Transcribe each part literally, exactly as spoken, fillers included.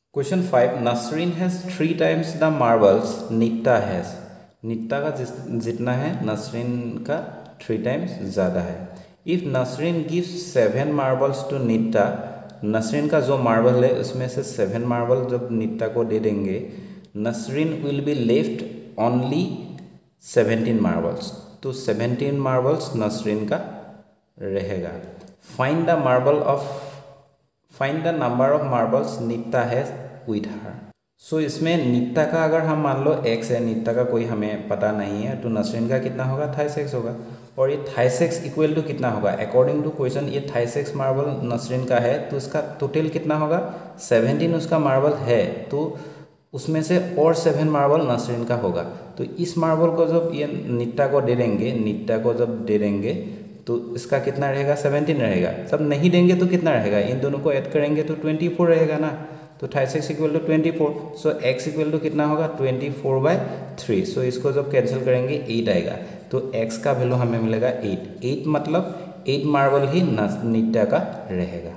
Question five, Nasreen has three times the marbles Nitta has. Nitta का जिस जितना है नसरीन का थ्री टाइम्स ज़्यादा है। If Nasreen gives seven marbles to Nitta, Nasreen का जो मार्बल है उसमें से सेवन मार्बल जब नित्ता को दे देंगे, Nasreen will be left only seventeen marbles, तो सेवेंटीन मार्बल्स नसरीन का रहेगा। Find the marble of find the number of marbles Nitta has with her. So इसमें नित्ता का अगर हम मान लो एक्स है, नित्ता का कोई हमें पता नहीं है, तो नसरीन का कितना होगा, थाइस एक्स होगा। और ये थाइस एक्स इक्वल टू कितना होगा, अकॉर्डिंग टू क्वेश्चन ये थाइस एक्स मार्बल नसरीन का है, तो इसका टोटल कितना होगा, सेवेंटीन उसका मार्बल है, तो उसमें से और सेवन मार्बल नसरीन का होगा। तो इस मार्बल को जब ये नित्ता को दे देंगे, नित्ता को जब दे देंगे तो इसका कितना रहेगा, सेवेंटीन रहेगा। जब नहीं देंगे तो कितना रहेगा, इन दोनों को ऐड करेंगे तो ट्वेंटी फोर रहेगा ना, तो thrice x equal to twenty four. So x equal to कितना होगा, twenty four by three. So इसको जब कैंसिल करेंगे एट आएगा, तो एक्स का वैल्यू हमें मिलेगा एट। एट मतलब एट मार्बल ही नित्ता का रहेगा।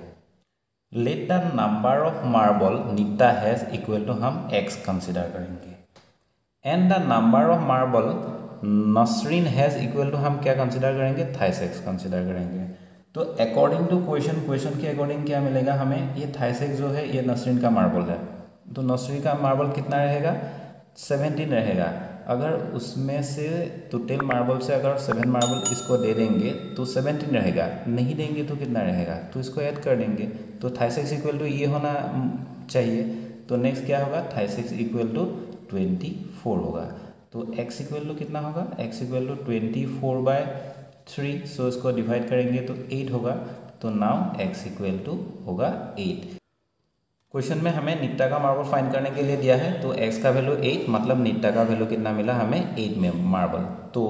Let the number of marble Nitta has equal to हम एक्स कंसिडर करेंगे, and the number of marble Nasreen has equal to हम क्या कंसिडर करेंगे, थाइस एक्स कंसिडर करेंगे। तो अकॉर्डिंग टू क्वेश्चन क्वेश्चन के अकॉर्डिंग क्या मिलेगा हमें, ये थाइस एक्स जो है ये नसरीन का मार्बल है, तो नसरीन का मार्बल कितना रहेगा, सेवेंटीन रहेगा। अगर उसमें से टोटल मार्बल से अगर सेवन मार्बल इसको दे देंगे तो सेवेंटीन रहेगा, नहीं देंगे तो कितना रहेगा, तो इसको ऐड कर देंगे, तो थाइस एक्स इक्वल टू ये होना चाहिए। तो नेक्स्ट क्या होगा, thrice x equal to twenty four होगा। तो x इक्वल टू कितना होगा, x equal to twenty four by three. So इसको डिवाइड करेंगे तो एट होगा, तो नाउ x इक्वल टू होगा एट। क्वेश्चन में हमें नित्ता का मार्बल फाइंड करने के लिए दिया है, तो x का वैल्यू एट, मतलब नित्ता का वैल्यू कितना मिला हमें, एट में मार्बल। तो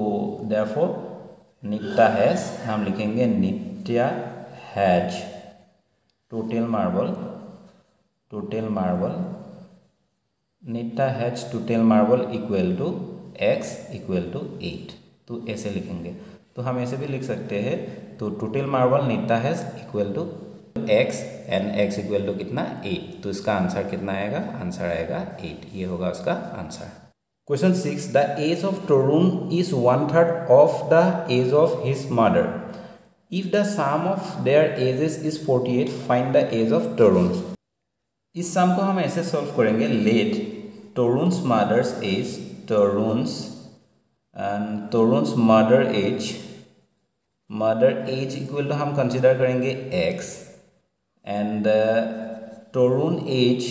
देयरफॉर नित्ता हैज़ हम लिखेंगे Nitya has total marble total marble Nitta has total marble equal to x equal to eight. तो ऐसे लिखेंगे, तो हम ऐसे भी लिख सकते हैं, तो total marble Nitta has equal to x and x equal to कितना, एट। तो इसका आंसर कितना आएगा, आंसर आएगा एट, ये होगा उसका answer. Question six, the age of Tarun is one third of the age of his mother. If the sum of their ages is forty eight, find the age of Tarun. इस sum को हम ऐसे solve करेंगे, let Tarun's mother's age Tarun's and Tarun's mother age mother age equal to हम consider करेंगे x, and Tarun age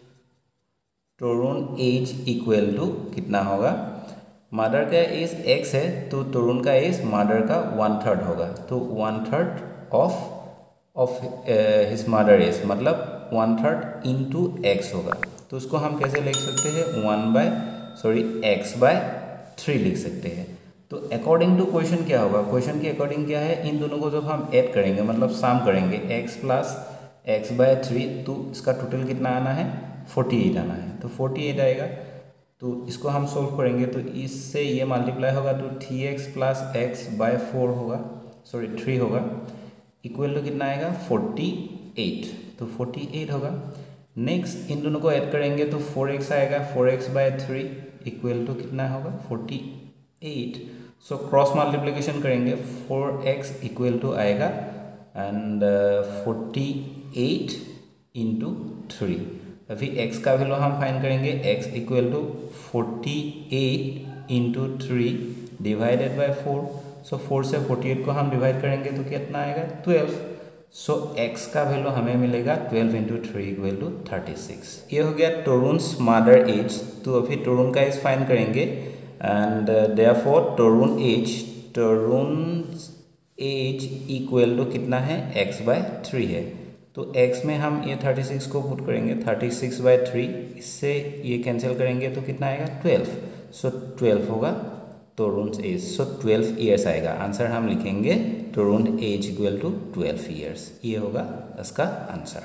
Tarun age equal to कितना होगा, mother का एज x है, तो तरुण का एज मदर का वन थर्ड होगा, तो one third of of his mother age, मतलब वन थर्ड इंटू एक्स होगा। तो उसको हम कैसे लिख सकते हैं, one by sorry x by three लिख सकते हैं। तो अकॉर्डिंग टू क्वेश्चन क्या होगा, क्वेश्चन के अकॉर्डिंग क्या है, इन दोनों को जब हम ऐड करेंगे मतलब सम करेंगे, x plus x by three, तो इसका टोटल कितना आना है, फोर्टी एट आना है, तो फोर्टी एट आएगा। तो इसको हम सोल्व करेंगे, तो इससे ये मल्टीप्लाई होगा, तो three x plus x by four होगा, सॉरी थ्री होगा, इक्वल टू कितना आएगा, फोर्टी एट। तो फोर्टी एट होगा। नेक्स्ट इन दोनों को ऐड करेंगे तो फोर एक्स आएगा, four x by three equal to कितना होगा, forty eight. So cross multiplication करेंगे, फोर एक्स इक्वल टू आएगा and forty eight into three. अभी x का वैल्यू हम फाइंड करेंगे, x equal to forty eight into three divided by four. So four से forty eight को हम divide करेंगे तो कितना आएगा, ट्वेल्व। सो x का वैल्यू हमें मिलेगा twelve into three equal to thirty six. ये हो गया तरुण's मदर एज। तो अभी तरुण का एज फाइंड करेंगे and therefore Tarun age Tarun age equal to कितना है, x बाय थ्री है। तो x में हम ये थर्टी सिक्स को पुट करेंगे, थर्टी सिक्स बाय थ्री, इससे ये कैंसिल करेंगे तो कितना आएगा, ट्वेल्व। सो ट्वेल्व होगा Tarun age, so twelve years आएगा। आंसर हम लिखेंगे Tarun age equal to twelve years, ये होगा इसका answer.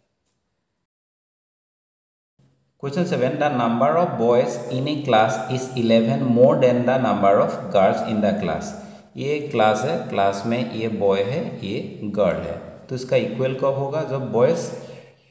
Question seven, the number of boys in a class is eleven more than the number of girls in the class. ये class है, class में ये बॉय है, ये गर्ल है, तो इसका इक्वल कब होगा, जब बॉयज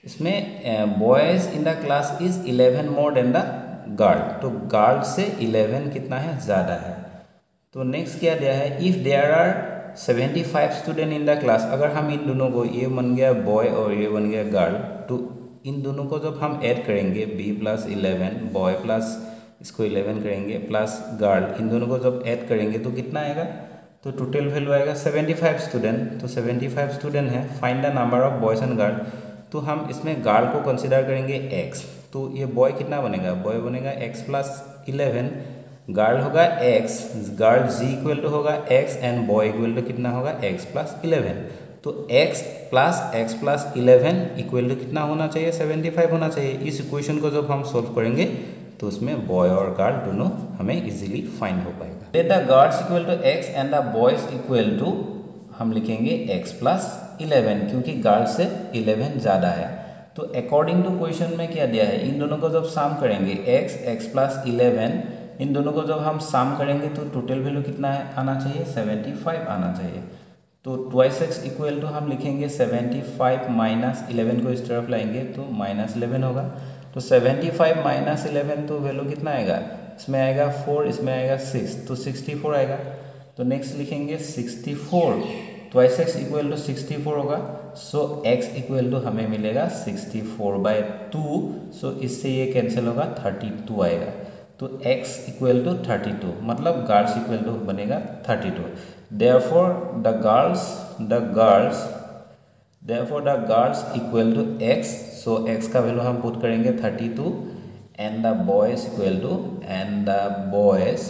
इसमें boys in the class is eleven more than the girl, तो गर्ल से इलेवन कितना है, ज़्यादा है। तो नेक्स्ट क्या दिया है, if there are seventy five student in the class, अगर हम इन दोनों को, ये बन गया बॉय और ये बन गया गर्ल, तो इन दोनों को जब हम ऐड करेंगे B plus eleven, boy plus इसको इलेवन करेंगे प्लस गर्ल, इन दोनों को जब ऐड करेंगे तो कितना आएगा, तो टोटल वैल्यू आएगा सेवेंटी फाइव स्टूडेंट। तो सेवेंटी फाइव स्टूडेंट है, find the number of boys and girl. तो हम इसमें गर्ल को कंसिडर करेंगे एक्स, तो ये बॉय कितना बनेगा, बॉय बनेगा एक्स प्लस इलेवन, गर्ल होगा x, girl G equal to होगा x and boy equal to कितना होगा एक्स प्लस इलेवन। तो x plus x plus eleven equal to कितना होना चाहिए, सेवेंटी फाइव होना चाहिए। इस इक्वेशन को जब हम सोल्व करेंगे तो उसमें बॉय और गर्ल दोनों हमें इजीली फाइंड हो पाएगा। Let the girls equal to x and the boys equal to, हम लिखेंगे x प्लस इलेवन, क्योंकि गर्ल्स से इलेवन ज़्यादा है। तो अकॉर्डिंग टू क्वेश्चन में क्या दिया है, इन दोनों को जब सम करेंगे x, x प्लस इलेवन, इन दोनों को जब हम सम करेंगे तो टोटल वैल्यू कितना है आना चाहिए, सेवेंटी फाइव आना चाहिए। तो ट्वाइस एक्स इक्वल टू हम लिखेंगे सेवेंटी फाइव माइनस इलेवन को इस तरफ लाएंगे तो माइनस इलेवन होगा। तो सेवेंटी फाइव माइनस इलेवन तो वैल्यू कितना आएगा, इसमें आएगा फोर, इसमें आएगा सिक्स, तो सिक्सटी फोर आएगा। तो नेक्स्ट लिखेंगे sixty four, twice x equal to sixty four होगा, सो एक्स इक्वल टू हमें मिलेगा sixty four by two, so इससे ये कैंसिल होगा, थर्टी टू आएगा। तो x equal to thirty two, मतलब गर्ल्स इक्वल टू बनेगा thirty two. Therefore the girls the girls therefore the girls equal to x, so x का value हम put करेंगे thirty two and the boys equal to and the boys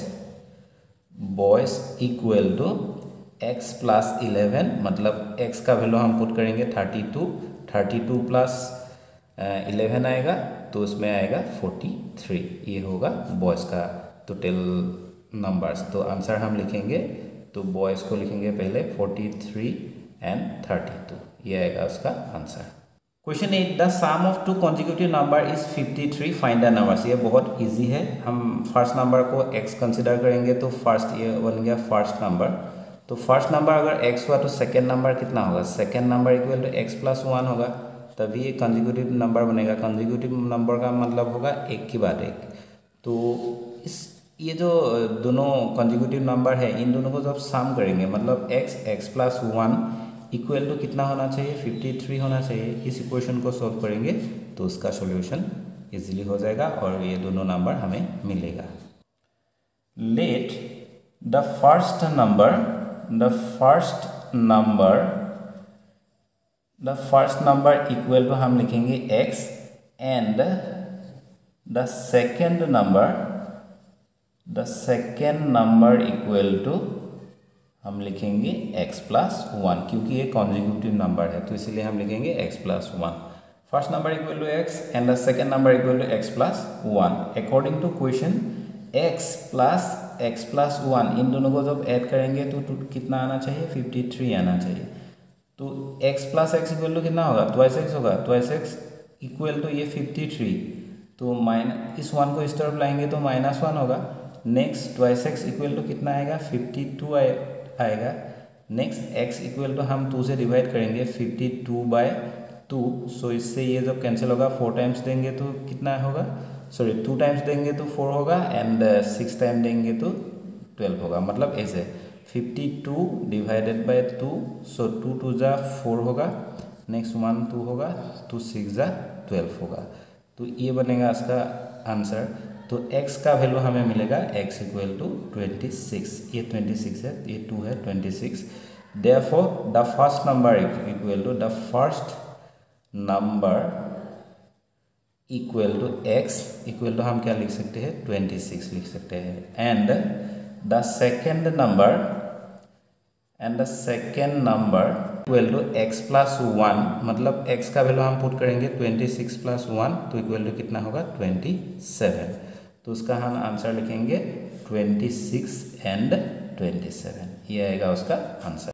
boys equal to x plus eleven, मतलब x का value हम put करेंगे thirty two, thirty two plus eleven आएगा तो उसमें आएगा फोर्टी थ्री, ये होगा बॉयज़ का टोटल नंबर्स। तो आंसर हम लिखेंगे, तो बॉयज़ को लिखेंगे पहले forty three and thirty two, ये आएगा उसका answer. Question eight, the sum of two consecutive number is fifty three, find the numbers. ये बहुत इजी है, हम फर्स्ट नंबर को x कंसिडर करेंगे तो फर्स्ट ये बन गया फर्स्ट नंबर। तो फर्स्ट नंबर अगर x हुआ तो सेकेंड नंबर कितना होगा, second number equal to x plus one होगा, तभी ये कंजिक्यूटिव नंबर बनेगा। कंजिक्यूटिव नंबर का मतलब होगा एक की बाद एक। तो इस ये जो दोनों कंजिक्यूटिव नंबर है, इन दोनों को जब सम करेंगे, मतलब x, x plus one equal to कितना होना चाहिए, फिफ्टी थ्री होना चाहिए। इस इक्वेशन को सॉल्व करेंगे तो उसका सॉल्यूशन इजीली हो जाएगा और ये दोनों नंबर हमें मिलेगा। Let the first number the first number the first number equal to हम लिखेंगे x and the second number the second number equal to हम लिखेंगे x प्लस वन, क्योंकि ये कॉन्जिक्यूटिव नंबर है तो इसीलिए हम लिखेंगे x plus one. First number equal to x and the second number equal to x plus one. According to question x plus x plus one, इन दोनों को जब ऐड करेंगे तो, तो कितना आना चाहिए, फिफ्टी थ्री आना चाहिए। तो x plus x equal to कितना होगा, ट्वाइस एक्स होगा, ट्वाइस एक्स इक्वल टू ये फिफ्टी थ्री, तो माइनस इस वन को इस तरफ लाएंगे तो माइनस वन होगा। Next twice x equal to कितना आएगा, फिफ्टी टू आएगा। नेक्स्ट x इक्वल टू हम टू से डिवाइड करेंगे, fifty two by two, so इससे ये जब कैंसिल होगा, फोर टाइम्स देंगे तो कितना होगा, सॉरी टू टाइम्स देंगे तो फोर होगा एंड सिक्स टाइम देंगे तो ट्वेल्व होगा, मतलब ऐसे fifty two divided by two, so two two जा फोर होगा, नेक्स्ट वन टू होगा, टू सिक्स जा ट्वेल्व होगा। तो ये बनेगा इसका आंसर। तो x का वैल्यू हमें मिलेगा x equal to twenty six, ये ट्वेंटी सिक्स है, ये टू है, twenty six. Therefore the first number equal to the first number equal to x equal to हम क्या लिख सकते हैं, ट्वेंटी सिक्स लिख सकते हैं। And the second number and the second number equal to x plus one, मतलब x का वैल्यू हम पुट करेंगे ट्वेंटी सिक्स प्लस वन, तो इक्वल टू कितना होगा, ट्वेंटी सेवन। तो उसका हम आंसर लिखेंगे twenty six and twenty seven, ये आएगा उसका आंसर।